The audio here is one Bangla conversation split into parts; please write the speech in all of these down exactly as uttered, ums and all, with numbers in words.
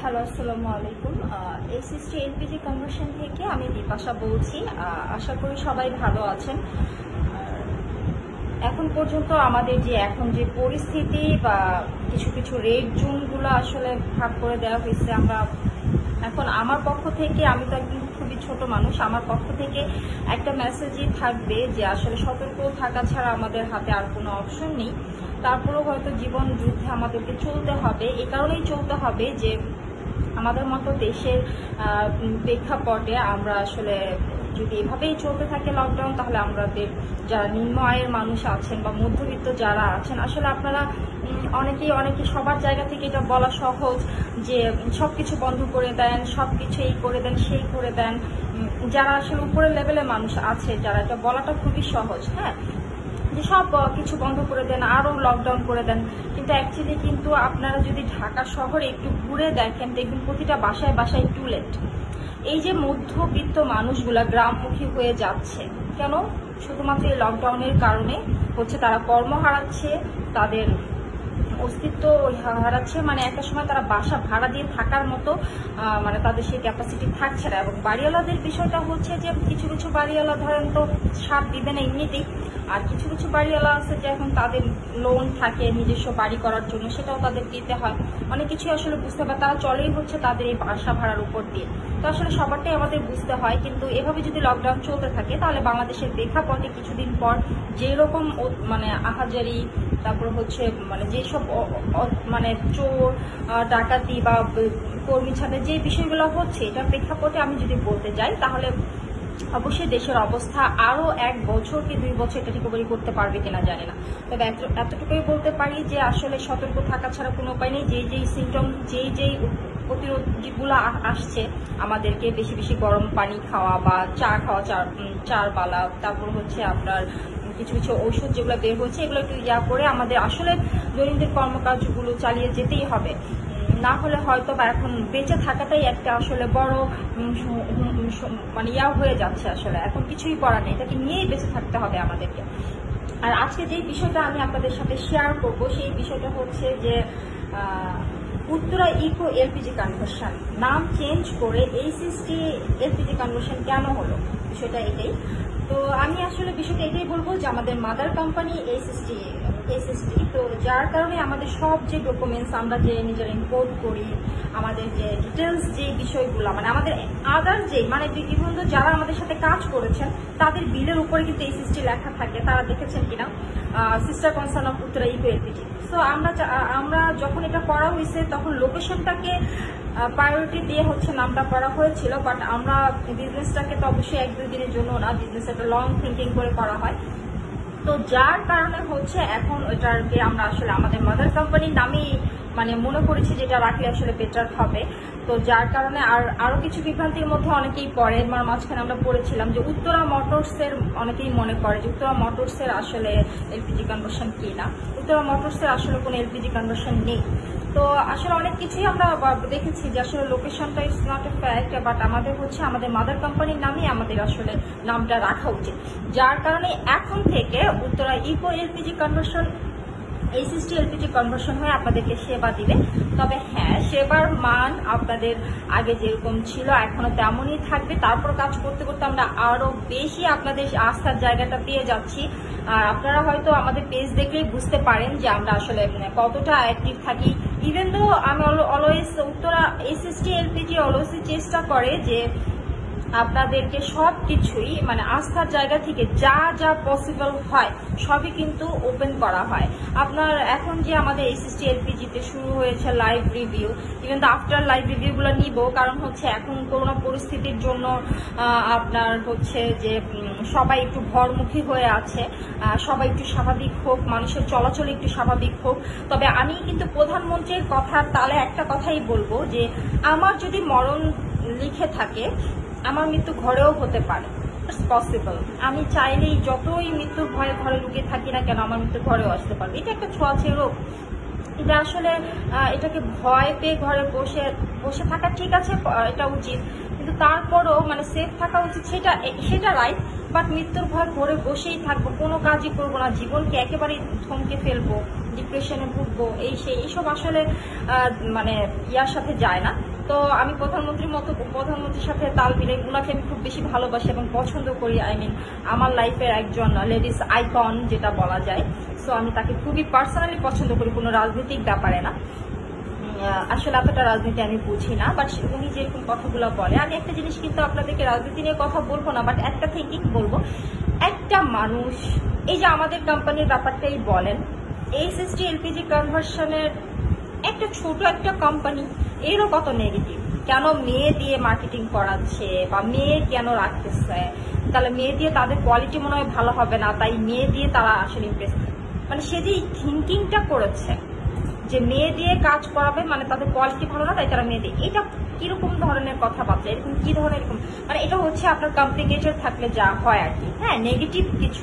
হ্যালো, আসসালামু আলাইকুম। এসএসটি এলপিজি কনভার্সন থেকে আমি বিপাশা বলছি। আশা করি সবাই ভালো আছেন। এখন পর্যন্ত আমাদের যে এখন যে পরিস্থিতি বা কিছু কিছু রেড জোনগুলো আসলে ভাগ করে দেওয়া হয়েছে, আমরা এখন আমার পক্ষ থেকে, আমি তো একদম খুবই ছোট মানুষ, আমার পক্ষ থেকে একটা মেসেজই থাকবে যে আসলে সতর্ক থাকা ছাড়া আমাদের হাতে আর কোনো অপশন নেই। তারপরেও হয়তো জীবন যুদ্ধে আমাদেরকে চলতে হবে। এই কারণেই চলতে হবে যে আমাদের মতো দেশের প্রেক্ষাপটে আমরা আসলে যদি এভাবেই চলতে থাকে লকডাউন, তাহলে আমাদের যারা নিম্ন আয়ের মানুষ আছেন বা মধ্যবিত্ত যারা আছেন, আসলে আপনারা অনেকেই অনেকে সবার জায়গা থেকে এটা বলা সহজ যে সবকিছু বন্ধ করে দেন, সবকিছু এই করে দেন, সেই করে দেন। যারা আসলে উপরের লেভেলের মানুষ আছে, যারা এটা বলাটা খুবই সহজ, হ্যাঁ, যে সব কিছু বন্ধ করে দেন, আরো লকডাউন করে দেন। কিন্তু অ্যাকচুয়ালি কিন্তু আপনারা যদি ঢাকা শহরে একটু ঘুরে দেখেন, দেখবেন প্রতিটা বাসায় বাসায় টুলেট। এই যে মধ্যবিত্ত মানুষগুলা গ্রামমুখী হয়ে যাচ্ছে কেন? শুধুমাত্র এই লকডাউনের কারণে হচ্ছে তারা কর্ম হারাচ্ছে, তাদের অস্তিত্ব হারাচ্ছে। মানে একটা সময় তারা বাসা ভাড়া দিয়ে থাকার মতো মানে তাদের সেই ক্যাপাসিটি থাকছে না। এবং বাড়িওয়ালাদের বিষয়টা হচ্ছে যে কিছু কিছু বাড়িওয়ালা ধরেন তো সাপ দিবে না এমনিতেই, আর কিছু কিছু বাড়িওয়ালা আছে যে এখন তাদের লোন থাকে নিজস্ব বাড়ি করার জন্য, সেটাও তাদের দিতে হয়। অনেক কিছুই আসলে বুঝতে পারে, তারা চলেই হচ্ছে তাদের এই বাসা ভাড়ার উপর দিয়ে। তো আসলে সবারটাই আমাদের বুঝতে হয়। কিন্তু এভাবে যদি লকডাউন চলতে থাকে, তাহলে বাংলাদেশের প্রেক্ষাপটে কিছুদিন পর যেরকম মানে আহাজারি, তারপর হচ্ছে মানে যেসব মানে চোর ডাকাতি বা কর্মী ছাড়া যে বিষয়গুলো হচ্ছে, এটার প্রেক্ষাপটে আমি যদি বলতে যাই, তাহলে অবশ্যই দেশের অবস্থা আরো এক বছর কি দুই বছর এটা রিকভারি করতে পারবে কিনা জানি না। তবে এতটুকুই বলতে পারি যে আসলে সতর্ক থাকা ছাড়া কোনো উপায় নেই। যেই যেই সিমটম, যেই যেই প্রতিরোধগুলো আসছে আমাদেরকে, বেশি বেশি গরম পানি খাওয়া বা চা খাওয়া, চার চার বালা, তারপর হচ্ছে আপনার কিছু কিছু ঔষধ যেগুলো বের হচ্ছে, এগুলো একটু ইয়া করে আমাদের আসলে দৈনন্দিন কর্মকার্যগুলো চালিয়ে যেতেই হবে। না হলে হয়তো বা এখন বেঁচে থাকাটাই একটা আসলে বড় মানে ইয়া হয়ে যাচ্ছে। আসলে এখন কিছুই করার নেই, এটাকে নিয়েই বেঁচে থাকতে হবে আমাদেরকে। আর আজকে যে বিষয়টা আমি আপনাদের সাথে শেয়ার করব, সেই বিষয়টা হচ্ছে যে উত্তরা ইকো এলপিজি কনভার্সন নাম চেঞ্জ করে এইচএসটি এলপিজি কনভার্সন কেন হলো, বিষয়টা এটাই। তো আমি আসলে বিষয়টা এটাই বলবো যে আমাদের মাদার কোম্পানি এইচএসটি এইচএসটি তো যার কারণে আমাদের সব যে ডকুমেন্টস আমরা যে নিজেরা ইম্পোর্ট করি, আমাদের যে ডিটেলস যে বিষয়গুলো মানে আমাদের আদার যে মানে ইভেন তো যারা আমাদের সাথে কাজ করেছেন তাদের বিলের উপরে কিন্তু এইচএসটি লেখা থাকে, তারা দেখেছেন কিনা, sister concern of Uttara eco LPG. So আমরা আমরা যখন এটা করা হয়েছে তখন লোকেশনটাকে প্রায়োরিটি দিয়ে হচ্ছে নামটা করা হয়েছিল, বাট আমরা বিজনেসটাকে তো অবশ্যই এক দুই দিনের জন্য না, বিজনেস একটা লং থিঙ্কিং করে করা হয়। তো যার কারণে হচ্ছে এখন ওইটাকে আমরা আসলে আমাদের মাদার কোম্পানির নামেই মানে মনে করেছি যেটা রাখলে আসলে বেটার হবে। তো যার কারণে আর আরো কিছু বিভ্রান্তির মধ্যে অনেকেই পড়ে, মানে মাঝখানে আমরা পড়েছিলাম যে উত্তরা মোটরসের, অনেকেই মনে করে যে উত্তরা মোটরসের আসলে এলপিজি কনভার্সন কি না। উত্তরা মোটরসের আসলে কোনো এলপিজি কনভার্সন নেই। তো আসলে অনেক কিছুই আমরা দেখেছি যে আসলে লোকেশনটা it's not a fact, but আমাদের হচ্ছে আমাদের মাদার কোম্পানির নামেই আমাদের আসলে নামটা রাখা উচিত। যার কারণে এখন থেকে Uttara eco LPG conversion HST LPG conversion হয়ে আপনাদেরকে সেবা দিবে। তবে হ্যাঁ, সেবার মান আপনাদের আগে যেরকম ছিল এখনো তেমনই থাকবে। তারপর কাজ করতে করতে আমরা আরো বেশি আপনাদের আস্থার জায়গাটা পেয়ে যাচ্ছি। আর আপনারা হয়তো আমাদের পেজ দেখলেই বুঝতে পারেন যে আমরা আসলে কতটা অ্যাক্টিভ থাকি। ইভেন দো আমি always Uttara HST LPG always চেষ্টা করে যে আপনাদেরকে সবকিছুই মানে আস্থার জায়গা থেকে যা যা পসিবল হয় সবই কিন্তু ওপেন করা হয়। আপনার এখন যে আমাদের এইচএসটি এলপিজিতে শুরু হয়েছে live review, even though after live রিভিউগুলো নিব, কারণ হচ্ছে এখন করোনা পরিস্থিতির জন্য আপনার হচ্ছে যে সবাই একটু ভরমুখী হয়ে আছে, সবাই একটু স্বাভাবিক হোক, মানুষের চলাচল একটু স্বাভাবিক হোক। তবে আমি কিন্তু প্রধানমন্ত্রীর কথার তালে একটা কথাই বলবো যে আমার যদি মরণ লিখে থাকে, আমার মৃত্যু ঘরেও হতে পারে, ইটস পসিবল। আমি চাইলেই যতই মৃত্যুর ভয়ে ঘরে লুকিয়ে থাকি না কেন, আমার মৃত্যু ঘরেও আসতে পারবে। এটা একটা ছোঁয়াচে রোগ। এটা আসলে এটাকে ভয় পেয়ে ঘরে বসে বসে থাকা ঠিক আছে, এটা উচিত, কিন্তু তারপরও মানে সেফ থাকা উচিত, সেটা সেটা রাইট। বাট মৃত্যুর ভয় ঘরে বসেই থাকবো, কোনো কাজই করবো না, জীবনকে একেবারেই থমকে ফেলবো, ডিপ্রেশনে ভুগবো, এই সেই এইসব আসলে মানে ইয়ার সাথে যায় না। তো আমি প্রধানমন্ত্রীর মতো প্রধানমন্ত্রীর সাথে তাল মিলাই, ওনাকে আমি খুব বেশি ভালোবাসি এবং পছন্দ করি। আই মিন আমার লাইফের একজন লেডিস আইকন যেটা বলা যায়। সো আমি তাকে খুবই পার্সোনালি পছন্দ করি, কোনো রাজনৈতিক ব্যাপারে না। আসলে এতটা রাজনীতি আমি বুঝি না, বাট উনি যেরকম কথাগুলো বলে, আমি একটা জিনিস কিন্তু আপনাদেরকে রাজনীতি নিয়ে কথা বলবো না, বাট একটা থিঙ্কিং বলবো। একটা মানুষ, এই যে আমাদের কোম্পানির ব্যাপারটাই বলেন, এসএসটি এলপিজি কনভার্সনের একটা ছোট একটা কোম্পানি, এরও কত নেগেটিভ। কেন মেয়ে দিয়ে মার্কেটিং করাচ্ছে বা মেয়ে কেন রাখতেছে, তাহলে মেয়ে দিয়ে তাদের কোয়ালিটি মনে হয় ভালো হবে না, তাই মেয়ে দিয়ে তারা আসলে ইমপ্রেস, মানে সে যে থিঙ্কিংটা করেছে যে মেয়ে দিয়ে কাজ করাবে মানে তাদের কোয়ালিটি ভালো না, তাই তারা মেয়ে দিয়ে, এটা কিরকম ধরনের কথাবার্তা, এরকম কি ধরনের, এরকম মানে এটা হচ্ছে আপনার কমপ্লিকেটেড থাকলে যা হয় আর কি। হ্যাঁ, নেগেটিভ কিছু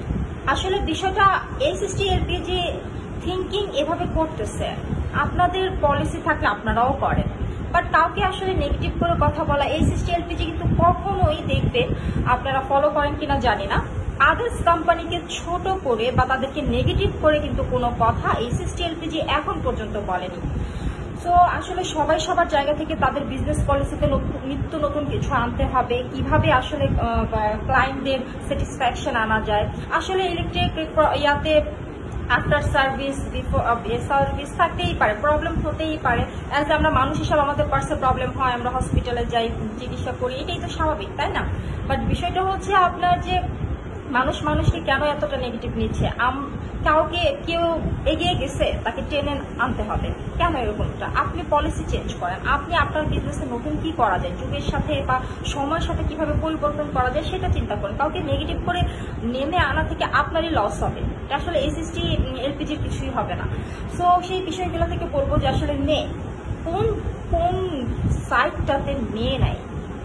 আসলে বিষয়টা এসএসটি এলপিজি থিঙ্কিং এভাবে করতেছে, আপনাদের পলিসি থাকলে আপনারাও করেন, বাট কাউকে আসলে নেগেটিভ করে কথা বলা এসএসটি এলপিজি কিন্তু কখনোই, দেখবেন আপনারা ফলো করেন কিনা জানি না, আদার্স কোম্পানিকে ছোট করে বা তাদেরকে নেগেটিভ করে কিন্তু কোনো কথা এসএসটি এলপিজি এখন পর্যন্ত বলেনি। সো আসলে সবাই সবার জায়গা থেকে তাদের বিজনেস পলিসিতে নিত্য নতুন কিছু আনতে হবে, কিভাবে আসলে ক্লায়েন্টদের স্যাটিসফ্যাকশন আনা যায়। আসলে ইলেকট্রিক ইয়াতে আফটার সার্ভিস বিফোর সার্ভিস থাকতেই পারে, প্রবলেম হতেই পারে, অ্যাজ আমরা মানুষ হিসাবে আমাদের পার্সোনাল প্রবলেম হয়, আমরা হসপিটালে যাই, চিকিৎসা করি, এটাই তো স্বাভাবিক, তাই না? বাট বিষয়টা হচ্ছে আপনার যে মানুষ মানুষকে কেন এতটা নেগেটিভ নিচ্ছে, কাউকে কেউ এগিয়ে গেছে তাকে টেনে আনতে হবে, কেন এরকমটা? আপনি পলিসি চেঞ্জ করেন, আপনি আপনার বিজনেসে নতুন কি করা যায়, যুগের সাথে বা সময়ের সাথে কিভাবে পরিবর্তন করা যায় সেটা চিন্তা করেন। কাউকে নেগেটিভ করে নেমে আনা থেকে আপনারই লস হবে, আসলে এসএসটি এলপিজির কিছুই হবে না। সো সেই বিষয়গুলো থেকে বলবো যে আসলে মেয়ে কোন কোন সাইডটাতে মেয়ে নাই,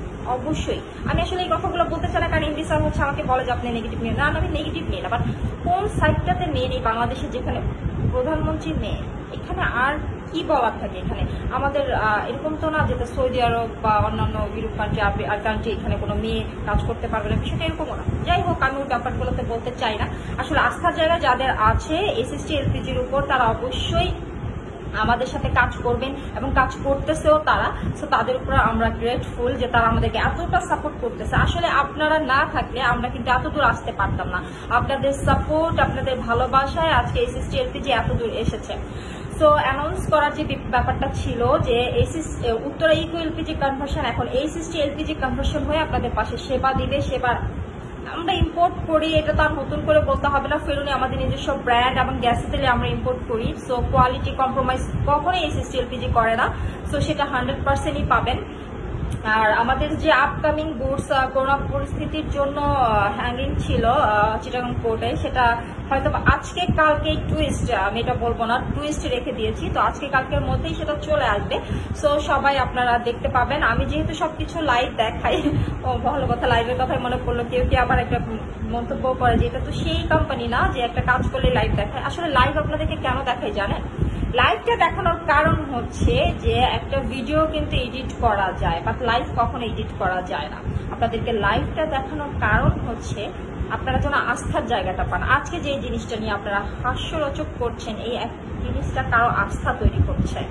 অবশ্যই আমি আসলে এই কথাগুলো বলতে চাই না, কারণ এমডি স্যার হচ্ছে আমাকে বলে যে আপনি নেগেটিভ নিয়ে না, আমি নেগেটিভ নিয়ে না, বাট কোন সাইডটাতে মেয়ে নেই বাংলাদেশে, যেখানে প্রধানমন্ত্রী মেয়ে, এখানে আর কি বলার থাকে? এখানে আমাদের এরকম তো না যেটা সৌদি আরব বা অন্যান্য ইউরোপ কান্ট্রি আর কান্ট্রি এখানে কোনো মেয়ে কাজ করতে পারবে না, বিষয়টা এরকমও না। যাই হোক, আমি ওই ব্যাপারগুলোতে বলতে চাই না। আসলে আস্থার জায়গা যাদের আছে এসএসটি এলপিজির উপর, তারা অবশ্যই আমাদের সাথে কাজ করবেন এবং কাজ করতেছেও তারা। সো তাদের উপর আমরা গ্রেটফুল যে তারা আমাদেরকে এতটা সাপোর্ট করতেছে। আসলে আপনারা না থাকলে আমরা কিন্তু এত দূর আসতে পারতাম না, আপনাদের সাপোর্ট, আপনাদের ভালোবাসায় আজকে এসএসটি এলপিজি এত দূর এসেছে। সো অ্যানাউন্স করার যে ব্যাপারটা ছিল যে SS Uttara eco LPG conversion এখন এসএসটি এলপিজি কনভার্সন হয়ে আপনাদের পাশে সেবা দিবে। সেবা আমরা ইম্পোর্ট করি, এটা তো আর নতুন করে বলতে হবে না, ফেরুনি আমাদের নিজস্ব ব্র্যান্ড এবং গ্যাস তেলে আমরা ইম্পোর্ট করি। সো কোয়ালিটি কম্প্রোমাইজ কখনোই এসএসটি এলপিজি করে না, সো সেটা হান্ড্রেড পার্সেন্টই পাবেন। আর আমাদের যে আপকামিং গুডস করোনা পরিস্থিতির জন্য হ্যাঙ্গিং ছিল চিটাগাং কোর্টে, সেটা হয়তো আজকে কালকে টুইস্ট, আমি এটা বলবো না, টুইস্ট রেখে দিয়েছি, তো আজকে কালকের মধ্যেই সেটা চলে আসবে। সো সবাই আপনারা দেখতে পাবেন। আমি যেহেতু সবকিছু লাইভ দেখাই, ও ভালো কথা, লাইভের কথাই মনে পড়লো। কেউ কি আবার একটা মন্তব্য করে যে এটা তো সেই কোম্পানি না যে একটা কাজ করলে লাইভ দেখায়। আসলে লাইভ আপনাদেরকে কেন দেখাই জানেন? লাইভটা দেখানোর কারণ হচ্ছে যে একটা ভিডিও কিন্তু এডিট করা যায়, বাট লাইভ কখনো এডিট করা যায় না। আপনাদেরকে লাইভটা দেখানোর কারণ হচ্ছে আপনারা যেন আস্থার জায়গাটা পান। আজকে যে জিনিসটা নিয়ে আপনারা হাস্যরচক করছেন, এই এক জিনিসটা কারো আস্থা তৈরি করছে।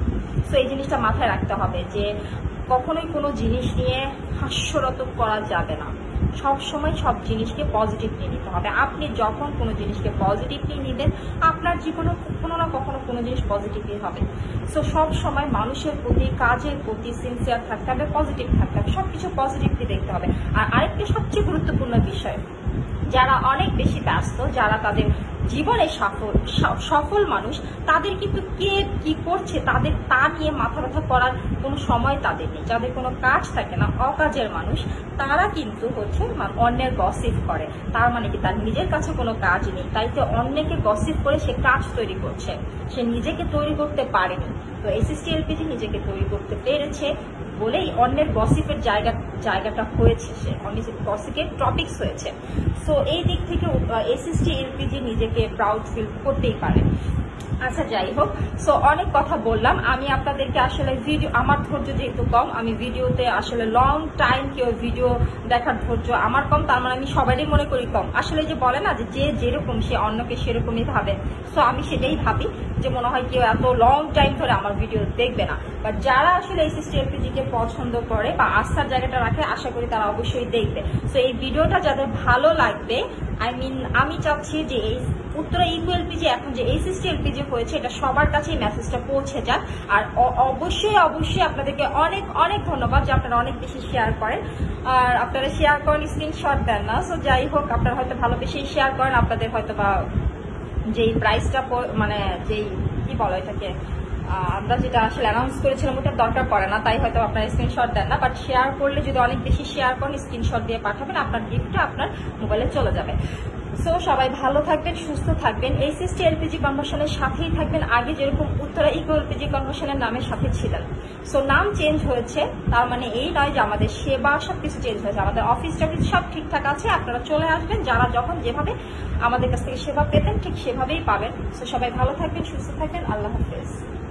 তো এই জিনিসটা মাথায় রাখতে হবে যে কখনোই কোনো জিনিস নিয়ে হাস্যরচক করা যাবে না। সব সময় সব জিনিসকে পজিটিভলি নিতে হবে। আপনি যখন কোনো জিনিসকে পজিটিভলি নিবেন, আপনার জীবনে কোনো না কখনো কোনো জিনিস পজিটিভলি হবে। সো সব সময় মানুষের প্রতি, কাজের প্রতি সিনসিয়ার থাকতে হবে, পজিটিভ থাকতে হবে, সবকিছু পজিটিভলি দেখতে হবে। আর আরেকটা সবচেয়ে গুরুত্বপূর্ণ বিষয়, যারা অনেক বেশি ব্যস্ত, যারা তাদের জীবনে সফল সফল মানুষ, তাদের কিন্তু কে কি করছে তাদের তা নিয়ে মাথা ব্যথা করার কোনো সময় তাদের নেই। যাদের কোনো কাজ থাকে না, অকাজের মানুষ, তারা কিন্তু হচ্ছে অন্যের গসিপ করে। তার মানে কি তার নিজের কাছে কোনো কাজ নেই, তাই তো অন্যকে গসিপ করে সে কাজ তৈরি করছে, সে নিজেকে তৈরি করতে পারেনি। তো এসএসটি এলপিজি নিজেকে তৈরি করতে পেরেছে বলেই অন্যের গসিপের জায়গা জায়গাটা হয়েছে, সে অন্যের গসিপের টপিকস হয়েছে। সো এই দিক থেকে এসএসটি এলপিজি নিজেকে প্রাউড ফিল করতেই পারে। আচ্ছা যাই হোক, সো অনেক কথা বললাম। আমি আপনাদেরকে আসলে ভিডিও, আমার ধৈর্য যেহেতু কম, আমি ভিডিওতে আসলে লং টাইম কেউ ভিডিও দেখার ধৈর্য আমার কম, তার মানে আমি সবারই মনে করি কম। আসলে যে বলে না যে যে যেরকম সে অন্যকে সেরকমই ভাবে, সো আমি সেটাই ভাবি যে মনে হয় কেউ এত লং টাইম ধরে আমার ভিডিও দেখবে না। বাট যারা আসলে এসএসটি এলপিজি কে পছন্দ করে বা আস্থার জায়গাটা রাখে, আশা করি তারা অবশ্যই দেখবে। সো এই ভিডিওটা যাদের ভালো লাগবে, আই মিন আমি চাচ্ছি যে এই উত্তরা ইকো এলপিজি এখন যে এসএসটি এলপিজি হয়েছে, এটা সবার কাছেই মেসেজটা পৌঁছে যাক। আর অবশ্যই অবশ্যই আপনাদেরকে অনেক অনেক ধন্যবাদ যে আপনারা অনেক বেশি শেয়ার করেন, আর আপনারা শেয়ার করেন, স্ক্রিনশট দেন না। সো যাই হোক, আপনারা হয়তো ভালোবেসে শেয়ার করেন, আপনাদের হয়তো বা যেই প্রাইসটা মানে যেই কি বলো এটাকে আমরা যেটা আসলে অ্যানাউন্স করেছিলাম ওটার দরকার পড়ে না, তাই হয়তো আপনার স্ক্রিনশট দেন না। বাট শেয়ার করলে যদি অনেক বেশি শেয়ার করেন, স্ক্রিনশট দিয়ে পাঠাবেন, আপনার গিফটটা আপনার মোবাইলে চলে যাবে। সো সবাই ভালো থাকবেন, সুস্থ থাকবেন, এসএসটি এলপিজি কনভার্সনের সাথেই থাকবেন। আগে যেরকম উত্তরা ইকো এলপিজি কনভার্সনের নামের সাথে ছিলেন, সো নাম চেঞ্জ হয়েছে, তার মানে এই নয় যে আমাদের সেবা সবকিছু চেঞ্জ হয়েছে। আমাদের অফিস টফিস সব ঠিকঠাক আছে, আপনারা চলে আসবেন, যারা যখন যেভাবে আমাদের কাছ থেকে সেবা পেতেন ঠিক সেভাবেই পাবেন। সো সবাই ভালো থাকবেন, সুস্থ থাকবেন, আল্লাহ হাফেজ।